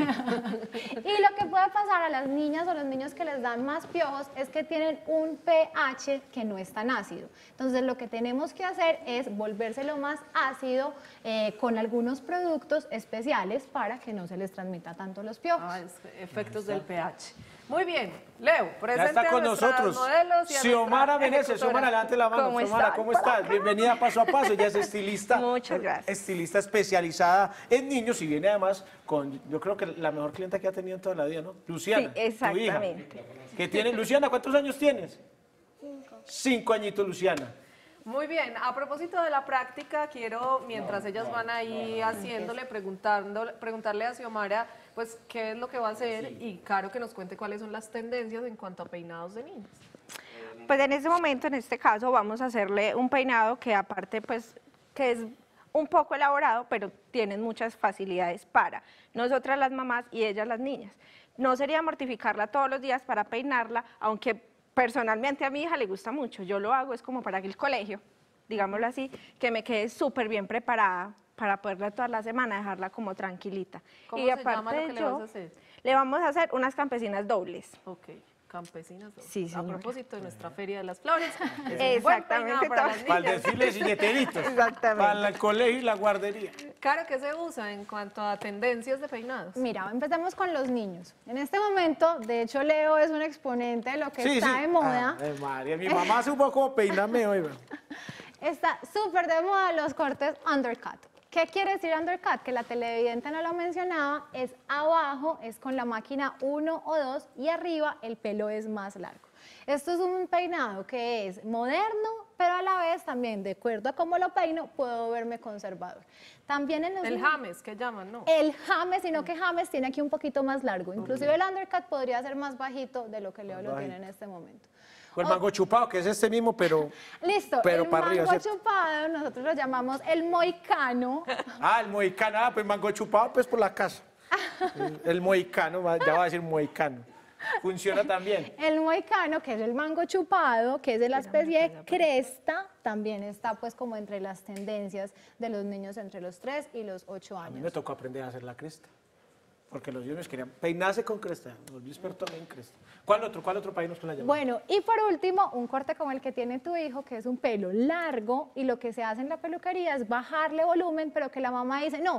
Y lo que puede pasar a las niñas o los niños que les dan más piojos es que tienen un pH que no es tan ácido. Entonces lo que tenemos que hacer es volvérselo más ácido eh, con algunos productos especiales para que no se les transmita tanto los piojos. Ah, es efectos del pH. Muy bien, Leo, Ya presente está a con nuestras nosotros. modelos y a Xiomara nuestra Meneses. ejecutora. Xiomara, levante la mano. ¿Cómo Xiomara, están? ¿cómo Por estás? acá. Bienvenida a Paso a Paso. Ella es estilista. Muchas gracias. Estilista especializada en niños y viene además con, yo creo que la mejor clienta que ha tenido en toda la vida, ¿no? Luciana. Sí, exactamente. Tu hija, que tiene, Luciana, ¿cuántos años tienes? Cinco. Cinco añitos, Luciana. Muy bien, a propósito de la práctica, quiero, mientras ellas van ahí haciéndole, preguntando, preguntarle a Xiomara, pues, qué es lo que va a hacer y Caro que nos cuente cuáles son las tendencias en cuanto a peinados de niños. Pues en este momento, en este caso, vamos a hacerle un peinado que aparte, pues, que es un poco elaborado, pero tienen muchas facilidades para nosotras las mamás y ellas las niñas. No sería mortificarla todos los días para peinarla, aunque personalmente a mi hija le gusta mucho. Yo lo hago, es como para que el colegio, digámoslo así, que me quede súper bien preparada para poderla toda la semana, dejarla como tranquilita. ¿Cómo y se aparte llama lo que de le yo, vas a hacer? le vamos a hacer unas campesinas dobles. Ok, campesinas. dos. Sí, A señora. propósito de nuestra Feria de las Flores. es un buen Exactamente, peinado para las todo. Para el niñas. desfile de silleteritos. Exactamente. Para el colegio y la guardería. Caro, ¿qué se usa en cuanto a tendencias de peinados? Mira, empecemos con los niños. En este momento, de hecho, Leo es un exponente de lo que está de moda. Ay, María, mi mamá supo cómo peinarme hoy. ¿verdad? Está súper de moda los cortes undercut. ¿Qué quiere decir undercut? Que la televidente no lo mencionaba, es abajo, es con la máquina uno o dos y arriba el pelo es más largo. Esto es un peinado que es moderno, pero a la vez también, de acuerdo a cómo lo peino, puedo verme conservador. También en los El James, que llaman, ¿no? El James, sino que James tiene aquí un poquito más largo. Inclusive el undercut podría ser más bajito de lo que Leo lo tiene en este momento. O el mango chupado, que es este mismo, pero. Listo, Pero el para arriba, mango ¿cierto? chupado, nosotros lo llamamos el moicano. Ah, el mohicano. Ah, pues mango chupado, pues por la casa. El, el mohicano, va- ya va a decir mohicano. Funciona también. El moicano, que es el mango chupado, que es de la especie de cresta, también está pues como entre las tendencias de los niños entre los tres y los ocho A mí me años. tocó aprender a hacer la cresta. Porque los niños querían peinarse con cresta. Me volví experto en cresta. ¿Cuál otro? ¿Cuál otro país nos la llamamos? Bueno, y por último, un corte como el que tiene tu hijo, que es un pelo largo, y lo que se hace en la peluquería es bajarle volumen, pero que la mamá dice, no,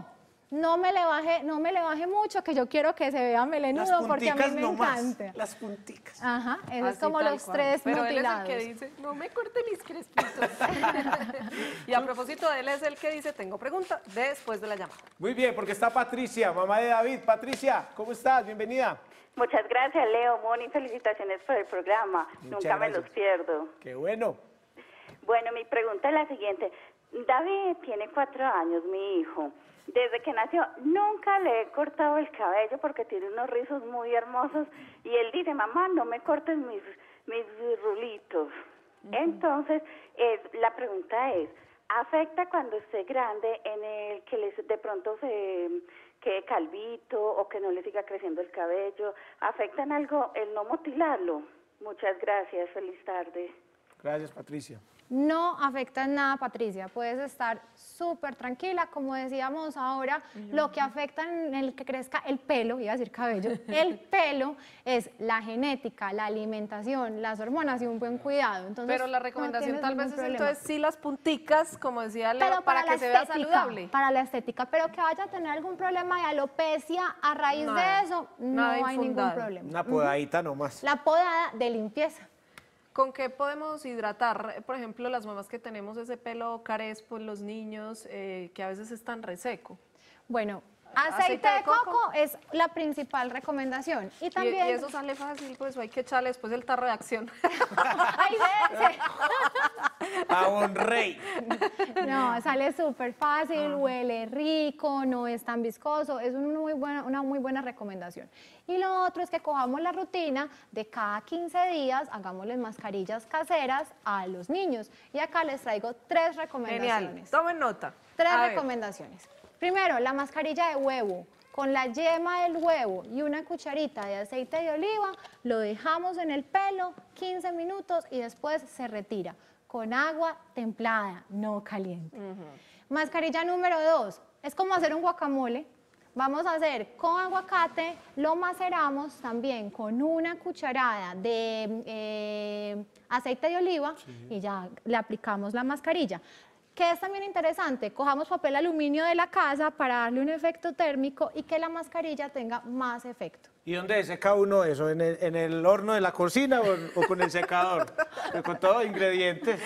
no me le baje, no me le baje mucho, que yo quiero que se vea melenudo porque a mí me nomás, encanta. las punticas. Ajá, eso es Así como tal los cual. tres Pero mutilados. él es el que dice, no me corte mis crespitos. Y a propósito, él es el que dice, tengo pregunta después de la llamada. Muy bien, porque está Patricia, mamá de David. Patricia, ¿cómo estás? Bienvenida. Muchas gracias, Leo, Moni, felicitaciones por el programa. Muchas Nunca me gracias. los pierdo. Qué bueno. Bueno, mi pregunta es la siguiente. David tiene cuatro años, mi hijo. Desde que nació nunca le he cortado el cabello porque tiene unos rizos muy hermosos y él dice, mamá, no me cortes mis, mis rulitos. Uh-huh. Entonces, eh, la pregunta es, ¿afecta cuando esté grande en el que les, de pronto se quede calvito o que no le siga creciendo el cabello? ¿Afecta en algo el no mutilarlo? Muchas gracias, feliz tarde. Gracias, Patricia. No afecta en nada, Patricia, puedes estar súper tranquila, como decíamos ahora, lo que afecta en el que crezca el pelo, iba a decir cabello, el pelo es la genética, la alimentación, las hormonas y un buen cuidado. Entonces, Pero la no recomendación tienes tal ningún vez es problema. entonces sí las punticas, como decía Leo, Pero para, para, que la se vea estética, saludable. para la estética, pero que vaya a tener algún problema de alopecia a raíz Nada, de eso, no nada hay ningún infundado. problema. Una podadita nomás. La podada de limpieza. ¿Con qué podemos hidratar, por ejemplo, las mamás que tenemos ese pelo carespo, los niños, eh, que a veces están reseco? Bueno, aceite, de coco? es la principal recomendación. Y también... Y, y eso sale fácil, pues hay que echarle después el tarro de acción. ¡Ay, dense! A un rey. No, sale súper fácil, huele rico, no es tan viscoso, es una muy, buena, una muy buena recomendación. Y lo otro es que cojamos la rutina de cada quince días, hagámosles mascarillas caseras a los niños. Y acá les traigo tres recomendaciones. Genial, tomen nota. Tres A ver. recomendaciones. Primero, la mascarilla de huevo. Con la yema del huevo y una cucharita de aceite de oliva, lo dejamos en el pelo quince minutos y después se retira con agua templada, no caliente. Uh-huh. Mascarilla número dos, es como hacer un guacamole. Vamos a hacer con aguacate, lo maceramos también con una cucharada de eh, aceite de oliva sí. y ya le aplicamos la mascarilla. Que es también interesante, cojamos papel aluminio de la casa para darle un efecto térmico y que la mascarilla tenga más efecto. ¿Y dónde se seca uno eso? ¿En el, en el horno de la cocina o, o con el secador? Con todos los ingredientes.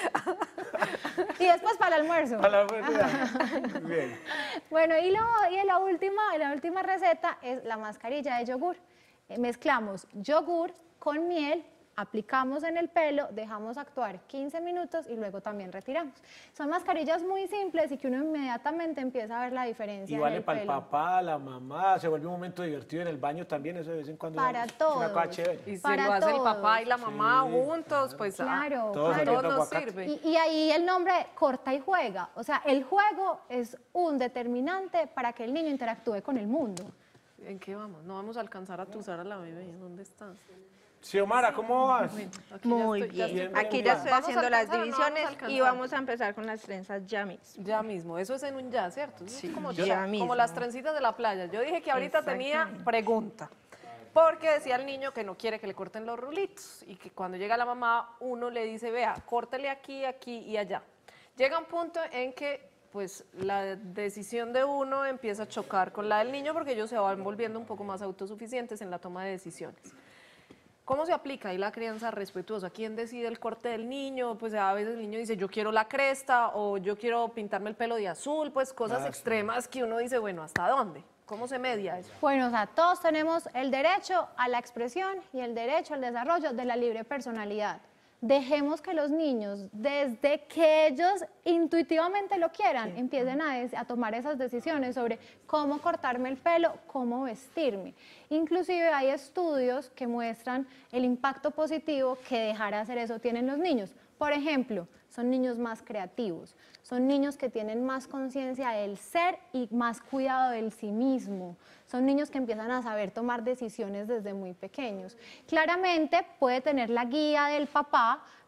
Y después para el almuerzo. Para el almuerzo. Bien. Bueno, y, lo, y la, última, la última receta es la mascarilla de yogur. Eh, mezclamos yogur con miel, aplicamos en el pelo, dejamos actuar quince minutos y luego también retiramos. Son mascarillas muy simples y que uno inmediatamente empieza a ver la diferencia. Y vale en el para el pelo. papá, la mamá, se vuelve un momento divertido en el baño también, eso de vez en cuando. Para es todos. una cosa chévere. Y si Para lo hace el todos. papá y la mamá Sí, juntos, pues Claro, ah, Todos a claro. todos nos aguacate. sirve. Y, y ahí el nombre corta y juega. O sea, el juego es un determinante para que el niño interactúe con el mundo. ¿En qué vamos? No vamos a alcanzar a tusar a la bebé. ¿Dónde está? Xiomara, ¿cómo vas? Bueno, aquí Muy ya estoy- ya bien. estoy Aquí bien. ya estoy ¿Vamos a haciendo las alcanzar o no divisiones vamos a y alcanzar? vamos a empezar con las trenzas ya mismo. Ya mismo, eso es en un ya, ¿cierto? Eso es como, ya ya, mismo. como las trencitas de la playa. Yo dije que ahorita tenía pregunta, porque decía el niño que no quiere que le corten los rulitos y que cuando llega la mamá uno le dice, vea, córtele aquí, aquí y allá. Llega un punto en que pues la decisión de uno empieza a chocar con la del niño porque ellos se van volviendo un poco más autosuficientes en la toma de decisiones. ¿Cómo se aplica ahí la crianza respetuosa? ¿Quién decide el corte del niño? Pues a veces el niño dice, yo quiero la cresta o yo quiero pintarme el pelo de azul, pues cosas Ah, extremas que uno dice, bueno, ¿hasta dónde? ¿Cómo se media eso? Bueno, o sea, todos tenemos el derecho a la expresión y el derecho al desarrollo de la libre personalidad. Dejemos que los niños, desde que ellos intuitivamente lo quieran, sí. empiecen a, a tomar esas decisiones sobre cómo cortarme el pelo, cómo vestirme. Inclusive hay estudios que muestran el impacto positivo que dejar de hacer eso tienen los niños. Por ejemplo, son niños más creativos, son niños que tienen más conciencia del ser y más cuidado del sí mismo. Son niños que empiezan a saber tomar decisiones desde muy pequeños. Claramente puede tener la guía del papá,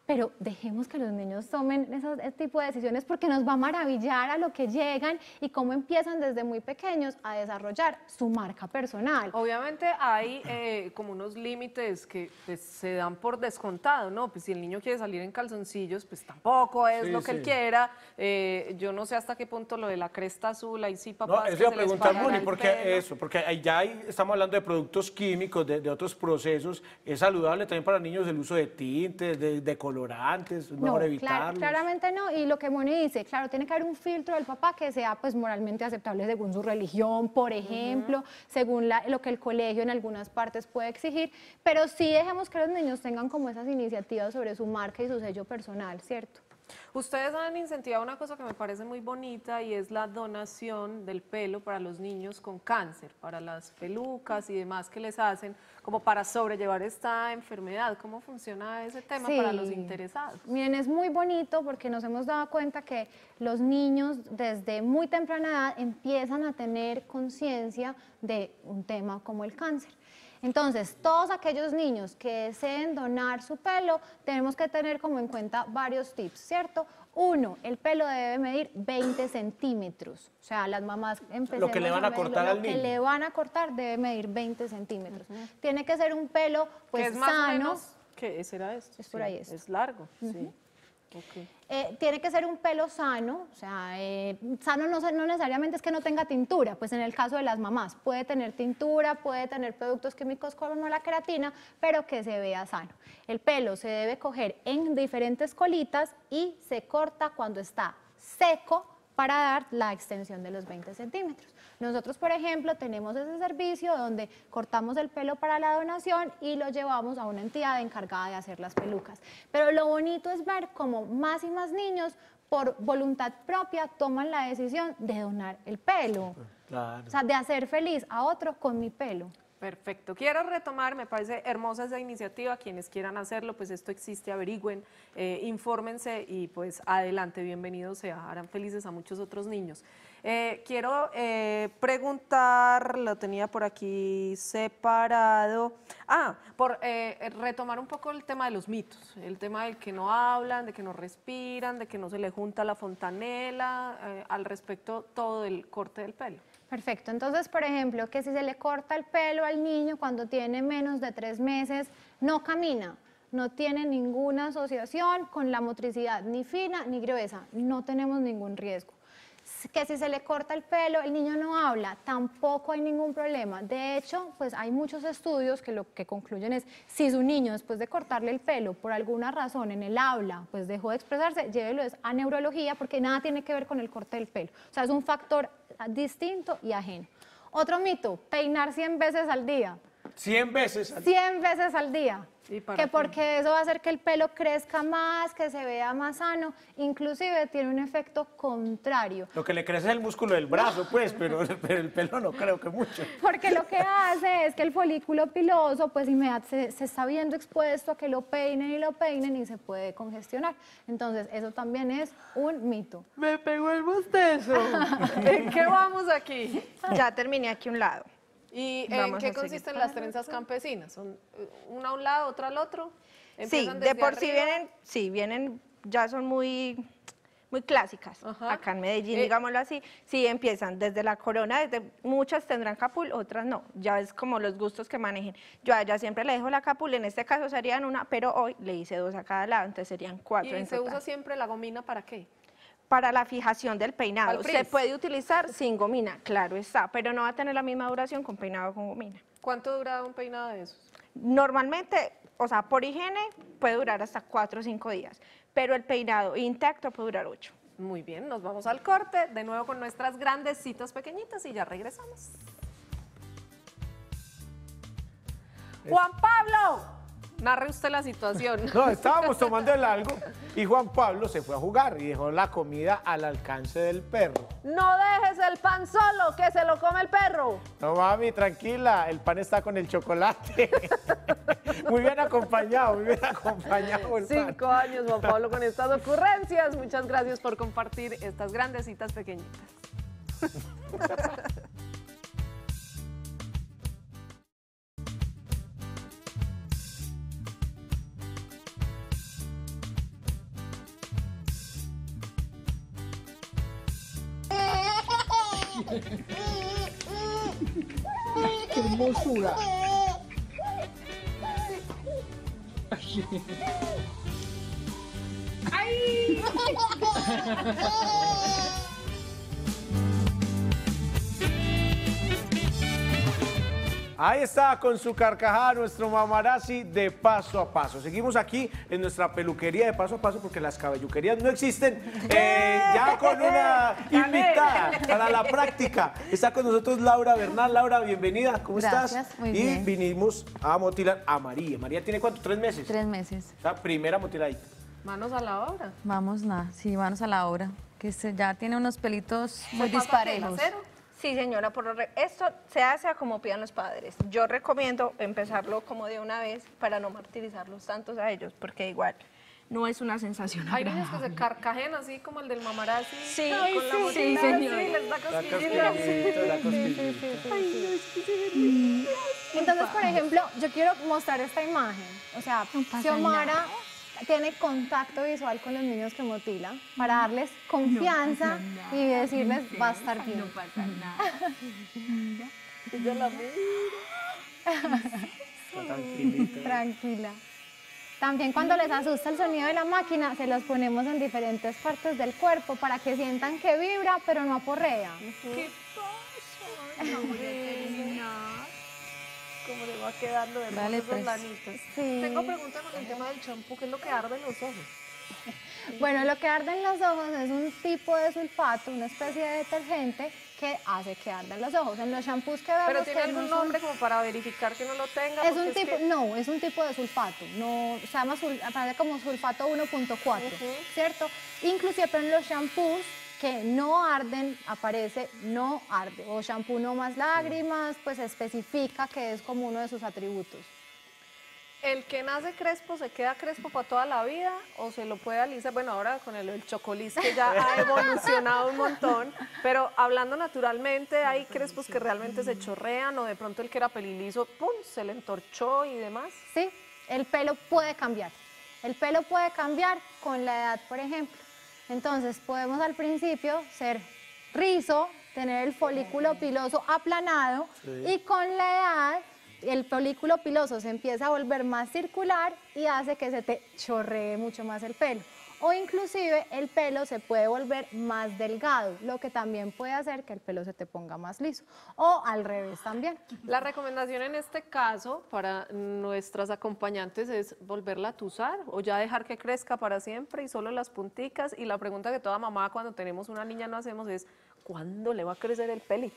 pero dejemos que los niños tomen esos, ese tipo de decisiones porque nos va a maravillar a lo que llegan y cómo empiezan desde muy pequeños a desarrollar su marca personal. Obviamente hay eh, como unos límites que pues, se dan por descontado, ¿no? Pues si el niño quiere salir en calzoncillos, pues tampoco es Sí, lo que sí. él quiera. Eh, yo no sé hasta qué punto lo de la cresta azul, ahí sí, No, papás, eso que iba a se les preguntar, parara Moni, el porque pelo. eso, porque ahí ya hay- estamos hablando de productos químicos, de, de otros procesos. ¿Es saludable también para niños el uso de tintes, de, de colorantes? ¿Es mejor No, clar- evitarlos? claramente no. Y lo que Moni dice, claro, tiene que haber un filtro del papá que sea pues moralmente aceptable según su religión, por ejemplo, según la- lo que el colegio en algunas partes puede exigir, pero sí dejemos que los niños tengan como esas iniciativas sobre su marca y su sello personal, ¿cierto? Ustedes han incentivado una cosa que me parece muy bonita y es la donación del pelo para los niños con cáncer, para las pelucas y demás que les hacen, como para sobrellevar esta enfermedad. ¿Cómo funciona ese tema Sí. para los interesados? Miren, es muy bonito porque nos hemos dado cuenta que los niños desde muy temprana edad empiezan a tener conciencia de un tema como el cáncer. Entonces, todos aquellos niños que deseen donar su pelo, tenemos que tener como en cuenta varios tips, ¿cierto? Uno, el pelo debe medir veinte centímetros. O sea, las mamás empecemos Lo que le van a medirlo, cortar lo al que niño. le van a cortar debe medir veinte centímetros. Tiene que ser un pelo pues que es más o sano. menos, ¿qué será esto? Es por Sí, ahí esto. Es largo, sí. Ok. Eh, tiene que ser un pelo sano, o sea, eh, sano no, no necesariamente es que no tenga tintura, pues en el caso de las mamás puede tener tintura, puede tener productos químicos como la queratina, pero que se vea sano. El pelo se debe coger en diferentes colitas y se corta cuando está seco para dar la extensión de los veinte centímetros. Nosotros, por ejemplo, tenemos ese servicio donde cortamos el pelo para la donación y lo llevamos a una entidad encargada de hacer las pelucas. Pero lo bonito es ver cómo más y más niños, por voluntad propia, toman la decisión de donar el pelo. Claro. O sea, de hacer feliz a otro con mi pelo. Perfecto. Quiero retomar, me parece hermosa esa iniciativa. Quienes quieran hacerlo, pues esto existe, averigüen, eh, infórmense y pues adelante, bienvenidos sea. Harán felices a muchos otros niños. Eh, quiero eh, preguntar, lo tenía por aquí separado. Ah, por eh, retomar un poco el tema de los mitos, el tema del que no hablan, de que no respiran, de que no se le junta la fontanela, eh, al respecto todo del corte del pelo. Perfecto, entonces, por ejemplo, que si se le corta el pelo al niño cuando tiene menos de tres meses, no camina, no tiene ninguna asociación con la motricidad, ni fina ni gruesa, no tenemos ningún riesgo. Que si se le corta el pelo, el niño no habla, tampoco hay ningún problema. De hecho, pues hay muchos estudios que lo que concluyen es, si su niño después de cortarle el pelo, por alguna razón en el habla, pues dejó de expresarse, llévelo a neurología porque nada tiene que ver con el corte del pelo. O sea, es un factor distinto y ajeno. Otro mito, peinar cien veces al día. cien veces. al- cien veces al día. ¿Y para Que qué? porque eso va a hacer que el pelo crezca más, que se vea más sano, inclusive tiene un efecto contrario. Lo que le crece es el músculo del brazo, pues, pero, pero el pelo no creo que mucho. Porque lo que hace es que el folículo piloso, pues inmediatamente se, se está viendo expuesto a que lo peinen y lo peinen y se puede congestionar. Entonces, eso también es un mito. Me pegó el bostezo. ¿En qué vamos aquí? Ya terminé aquí un lado. ¿Y en Vamos qué a seguir consisten para las trenzas campesinas? ¿Son eh, una a un lado, otra al otro? Sí, ¿Empiezan de desde por sí arriba? vienen, sí, vienen, ya son muy, muy clásicas. Ajá. Acá en Medellín, Eh, digámoslo así, sí empiezan desde la corona, desde muchas tendrán capul, otras no. Ya es como los gustos que manejen. Yo a ella siempre le dejo la capul, en este caso serían una, pero hoy le hice dos a cada lado, entonces serían cuatro ¿Y en se total. usa siempre la gomina para qué? Para la fijación del Al peinado. frizz. Se puede utilizar sin gomina, claro está, pero no va a tener la misma duración con peinado con gomina. ¿Cuánto dura un peinado de esos? Normalmente, o sea, por higiene puede durar hasta cuatro o cinco días, pero el peinado intacto puede durar ocho. Muy bien, nos vamos al corte, de nuevo con nuestras grandecitas pequeñitas y ya regresamos. Juan Pablo, narre usted la situación. No, estábamos tomando el algo y Juan Pablo se fue a jugar y dejó la comida al alcance del perro. No dejes el pan solo, que se lo come el perro. No, mami, tranquila, el pan está con el chocolate. Muy bien acompañado, muy bien acompañado el pan. Cinco años, Juan Pablo, con estas ocurrencias. Muchas gracias por compartir estas grandecitas pequeñitas. ¡Qué hermosura! ¡Ay! Ahí está con su carcajada nuestro mamarazzi de paso a paso. Seguimos aquí en nuestra peluquería de paso a paso porque las cabelluquerías no existen. Eh, ya con una invitada para la práctica. Está con nosotros Laura Bernal. Laura, bienvenida. ¿Cómo Gracias, estás? muy y bien. vinimos a motilar a María. María tiene ¿cuánto? ¿Tres meses? Tres meses. La primera motiladita. Manos a la obra. Vamos, nada, sí, manos a la obra. Que se, ya tiene unos pelitos muy ¿Se pasa disparejos. qué, lacero? Sí, señora, por lo re- esto se hace a como pidan los padres. Yo recomiendo empezarlo como de una vez para no martirizarlos tantos a ellos, porque igual no es una sensación Hay niños que agradable. se carcajean así como el del mamarazzi. Sí, Ay, con la sí, motita, sí, señora. sí, les da La cosquillita. cosquillita, la cosquillita. Entonces, por ejemplo, yo quiero mostrar esta imagen. O sea, Xiomara tiene contacto visual con los niños que motila para darles confianza y decirles va a estar bien. No pasa nada. Ella la mira. Tranquilita. Tranquila. También cuando les asusta el sonido de la máquina, se los ponemos en diferentes partes del cuerpo para que sientan que vibra, pero no aporrea. ¿Qué pasa? No voy a terminar. ¿Cómo le va a quedar lo de Dale, esos pues. lanitos? Sí. Tengo pregunta con el tema del champú, ¿qué es lo que arde en los ojos? Bueno, lo que arde en los ojos es un tipo de sulfato, una especie de detergente que hace que ardan los ojos. En los shampoos que vemos ¿Pero tiene que algún no son- nombre como para verificar que no lo tenga? Es Porque un tipo, que- no, es un tipo de sulfato, no, se llama sul- aparece como sulfato uno punto cuatro, Ujú. ¿cierto? Inclusive pero en los shampoos que no arden aparece no arde, o shampoo no más lágrimas, pues especifica que es como uno de sus atributos. ¿El que nace crespo se queda crespo para toda la vida o se lo puede alisar? Bueno, ahora con el, el chocolís que ya ha evolucionado un montón, pero hablando naturalmente, hay crespos que realmente se chorrean o de pronto el que era peliliso, ¡pum!, se le entorchó y demás. Sí, el pelo puede cambiar. El pelo puede cambiar con la edad, por ejemplo. Entonces, podemos al principio ser rizo, tener el folículo piloso aplanado y con la edad el folículo piloso se empieza a volver más circular y hace que se te chorree mucho más el pelo. O inclusive el pelo se puede volver más delgado, lo que también puede hacer que el pelo se te ponga más liso. O al revés también. La recomendación en este caso para nuestras acompañantes es volverla a tuzar o ya dejar que crezca para siempre y solo las punticas. Y la pregunta que toda mamá cuando tenemos una niña no hacemos es, ¿cuándo le va a crecer el peli?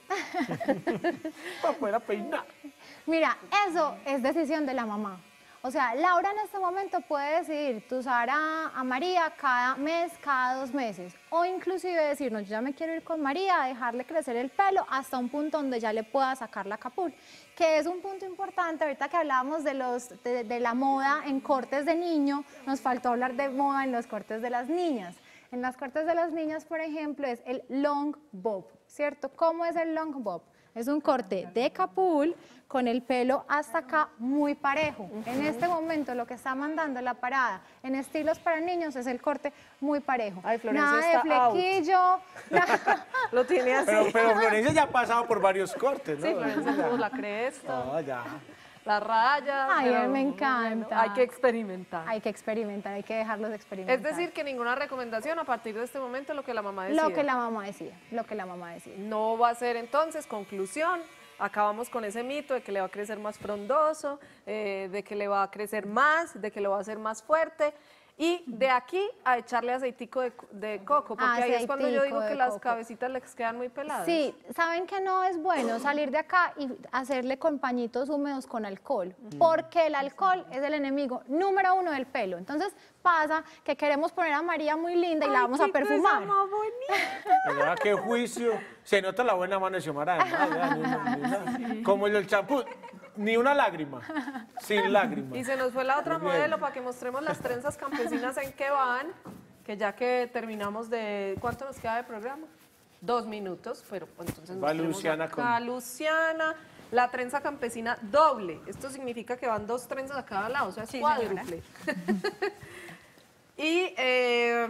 Para poder peinar. Mira, eso es decisión de la mamá. O sea, Laura en este momento puede decidir tuzar a, a María cada mes, cada dos meses. O inclusive decirnos, yo ya me quiero ir con María, dejarle crecer el pelo hasta un punto donde ya le pueda sacar la capul. Que es un punto importante, ahorita que hablábamos de, los, de, de la moda en cortes de niño, nos faltó hablar de moda en los cortes de las niñas. En las cortes de las niñas, por ejemplo, es el long bob, ¿cierto? ¿Cómo es el long bob? Es un corte de capul con el pelo hasta acá muy parejo. En este momento lo que está mandando la parada en estilos para niños es el corte muy parejo. Ay, Florencia nada de está out. flequillo, nada. Lo tiene así. Pero, pero Florencia ya ha pasado por varios cortes, ¿no? Sí, Florencia tuvo la cresta, No, ya. la raya. Ay, pero me bueno, encanta. hay que experimentar. Hay que experimentar, hay que dejarlos experimentar. Es decir, que ninguna recomendación a partir de este momento lo que la mamá decida. lo que la mamá decía, lo que la mamá decía. No va a ser entonces, conclusión, acabamos con ese mito de que le va a crecer más frondoso, eh, de que le va a crecer más, de que lo va a hacer más fuerte. Y de aquí a echarle aceitico de, de coco, porque ahí es cuando yo Aceitico digo que de las coco. cabecitas les quedan muy peladas. Sí, saben que no es bueno salir de acá y hacerle con pañitos húmedos con alcohol, porque el alcohol es el enemigo número uno del pelo. Entonces pasa que queremos poner a María muy linda y la vamos a perfumar. Pero vea qué juicio. Se nota la buena mano de Xiomara, además, ya, ni una- ni una- como el del champú, ni una lágrima, sin lágrima. Y se nos fue la otra Muy bien. modelo para que mostremos las trenzas campesinas en qué van, que ya que terminamos de... ¿Cuánto nos queda de programa? Dos minutos, pero entonces Va mostremos Luciana acá, con- Luciana, la trenza campesina doble. Esto significa que van dos trenzas a cada lado, o sea, es Sí, cuádruple. Y eh,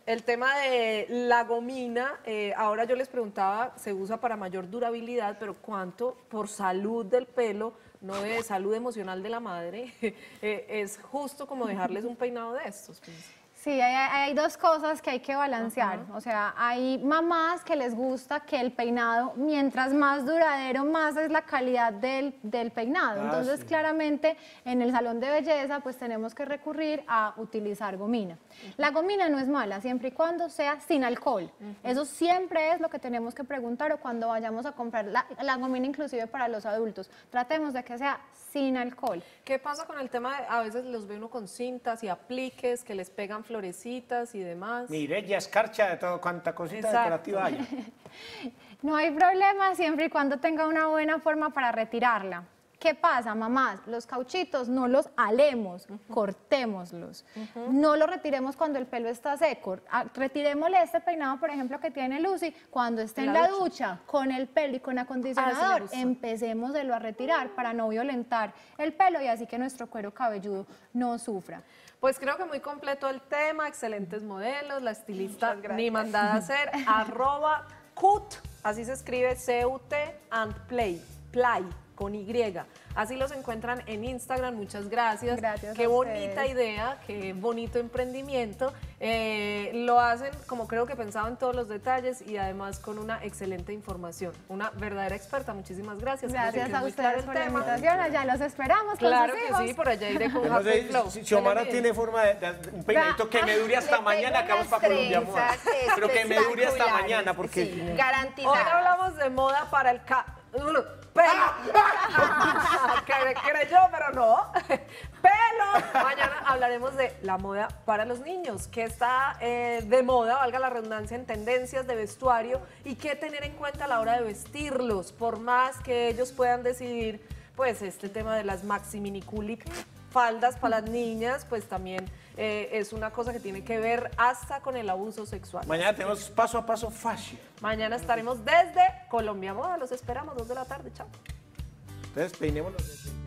El tema de la gomina, eh, ahora yo les preguntaba, se usa para mayor durabilidad, pero ¿cuánto por salud del pelo, no de salud emocional de la madre, eh, es justo como dejarles un peinado de estos? Pues? Sí, hay, hay dos cosas que hay que balancear. Ajá. O sea, hay mamás que les gusta que el peinado, mientras más duradero, más es la calidad del, del peinado. Ah, Entonces, sí. claramente, en el salón de belleza, pues tenemos que recurrir a utilizar gomina. Uh-huh. La gomina no es mala, siempre y cuando sea sin alcohol. Uh-huh. Eso siempre es lo que tenemos que preguntar o cuando vayamos a comprar la, la gomina, inclusive para los adultos. Tratemos de que sea sin alcohol. ¿Qué pasa con el tema de, a veces los ve uno con cintas y apliques que les pegan florecitas y demás? Mire, ya escarcha de todo, cuánta cosita Exacto. decorativa haya. No hay problema siempre y cuando tenga una buena forma para retirarla. ¿Qué pasa, mamás? Los cauchitos no los alemos, uh-huh. cortémoslos. Uh-huh. No los retiremos cuando el pelo está seco. Retirémosle este peinado, por ejemplo, que tiene Lucy, cuando esté en la, en la ducha. ducha, con el pelo y con acondicionador. Ah, sí empecémoselo a retirar para no violentar el pelo y así que nuestro cuero cabelludo no sufra. Pues creo que muy completo el tema, excelentes modelos, la estilista ni mandada a hacer, arroba cut, así se escribe C U T and play, play. Con Y. Así los encuentran en Instagram. Muchas gracias. Gracias. Qué bonita idea, qué bonito emprendimiento. Eh, lo hacen como creo que pensaba en todos los detalles y además con una excelente información. Una verdadera experta. Muchísimas gracias. Gracias a ustedes por la invitación. Allá los esperamos. Claro con sus que hijos. sí, por allá iré con Happy sé, Flow. Si Xiomara tiene forma de, de un peinadito que me dure hasta mañana, que vamos para Colombia Moda. Pero que me dure hasta mañana, porque sí, garantizado. Hoy hablamos de moda para el ca... Pelo. que creyó, pero no. Pelo. Mañana hablaremos de la moda para los niños, que está eh, de moda, valga la redundancia, en tendencias de vestuario y qué tener en cuenta a la hora de vestirlos, por más que ellos puedan decidir, pues este tema de las maxi mini culic, faldas para las niñas, pues también eh, es una cosa que tiene que ver hasta con el abuso sexual. Mañana tenemos paso a paso fashion. Mañana estaremos desde Colombia Moda, los esperamos, dos de la tarde, chao. Entonces peinémonos desde...